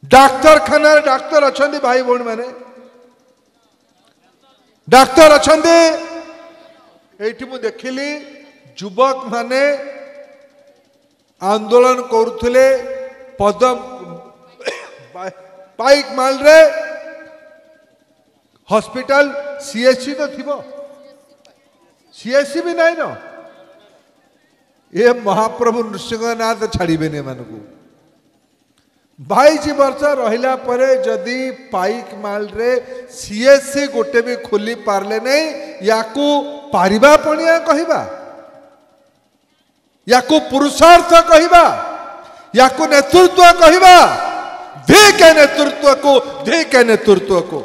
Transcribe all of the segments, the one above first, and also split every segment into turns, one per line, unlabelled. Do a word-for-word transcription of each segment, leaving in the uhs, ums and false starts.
डाक्तरखाना doctor अच्छा भाई भौणी मैंने डाक्तर अच्छा ये देखिली युवक माने आंदोलन करुले पदम पाइक माल रे हॉस्पिटल सीएससी तो थी सीएससी भी नहीं न ये महाप्रभु नृसिंहनाथ छाड़बे मानू बाईस वर्ष रहिला परे जदि पाइक माल रे सीएससी गोटे भी खोली पारले नहीं याकू पारिबा पणिया कहिबा याकू पुरुषार्थ कहिबा याकू नेतृत्व कहिबा धे के नेतृत्व को धे के नेतृत्व को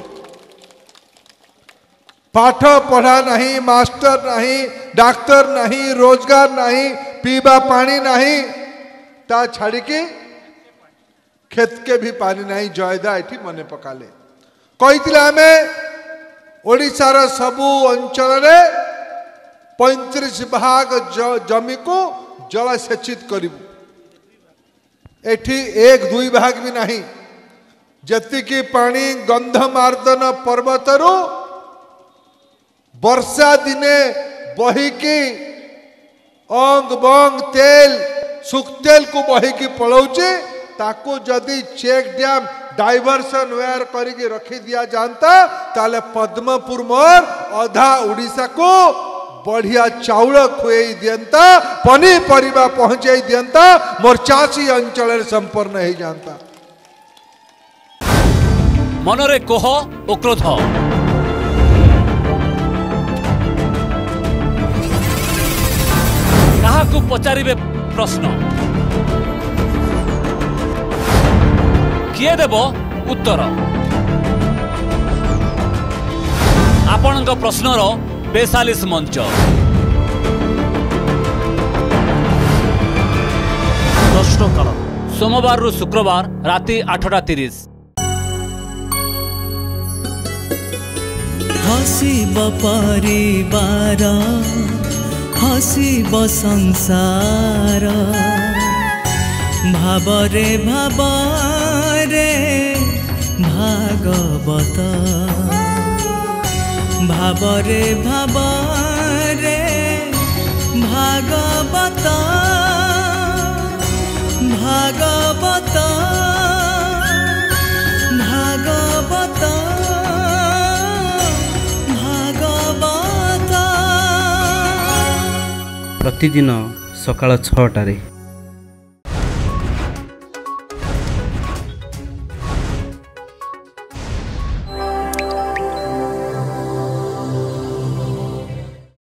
पाठ पढ़ा नहीं मास्टर नहीं डाक्तर नहीं रोजगार नहीं पीबा पानी नहीं ता छाड़ी के खेत के भी पानी नहीं जयदा ये मन पकाले कही आम ओडिशार सबू अंचल पैंतीस भाग जमी को जलसेचित करूँ एठी एक दुई भाग भी नहीं जतिकी पानी गंधमार्दन पर्वतरू वर्षा दिने बहिकी अंग बंग तेल सुखतेल को बहिकी पलाऊचे ताको जदि चेक डैम डाइवर्सन वेयर करके रखी दिया जानता ताले पद्मपुर मोर अधा उड़ीसा को बढ़िया चाउल खुए दियंता पनीपरिया पहुंचे दियंता मोर चाषी अंचल संपन्न हो जानता
मनरे कोह ओ क्रोध काहाकू पचारिबे प्रश्न किए देव उत्तर आपण प्रश्नर बेचालीस मंच प्रश्नकाल सोमवार रु शुक्रवार राति आठटा तीस
हसीब परिवार हसीब संसार भावरे भावरे भागवत भावरे भावरे भागवत भागवत भागवत भागवत
प्रतिदिन सकाळ छटारे